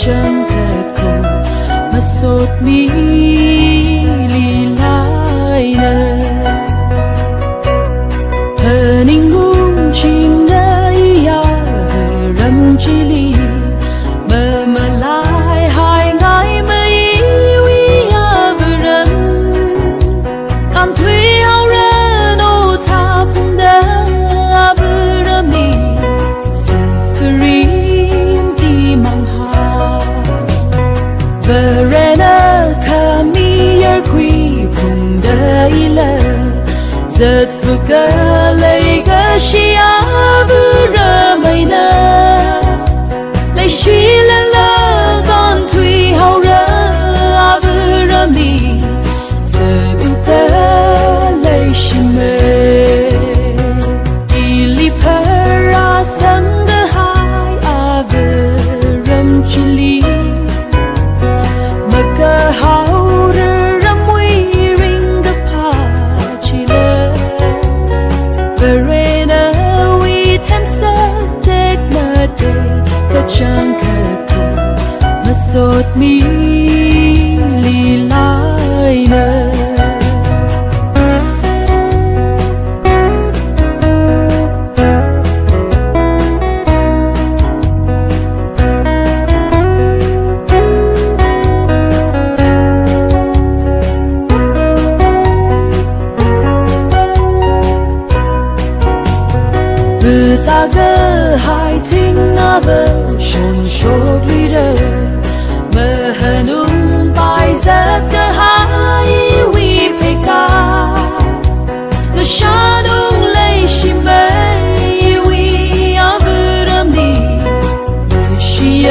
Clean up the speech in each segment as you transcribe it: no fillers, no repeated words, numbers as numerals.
chẳng thật khổ mà sốt mi lì lại nè hờ ninh ngung trình nơi ya về râm chi li mơ mơ lại hai ngày mấy uy ya về râm can thuy hao ra nô tha phung đá về râm mi sự free đi mang ha về rena kami yer quy phung đá ile giật phụ cơ lấy cơ xia vừa ra mây na lấy suy lên lơ con thủy hậu ra vừa ra mi giờ phụ cơ lấy sim mê đi li para sang đơ hai vừa ram chili mà cơ hậu ra ram uy ring the pa chile Verena we them sa tek na te Kachang kato masot mi li lai na ta gơ hai thinh na bơ shon shok li re mơ hanung bai za cơ hai wi pe ka the shanung lei shi mei wi averam ni shi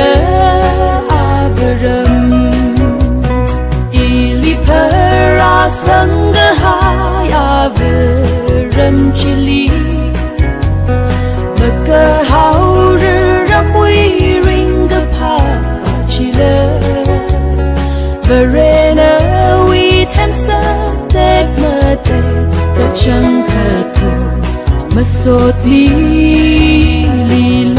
averam ili para sang gơ hai averam chili cơ hậu rư râm uy ring the pa chile Verena uy them sa tek ma te Kachang kato masot li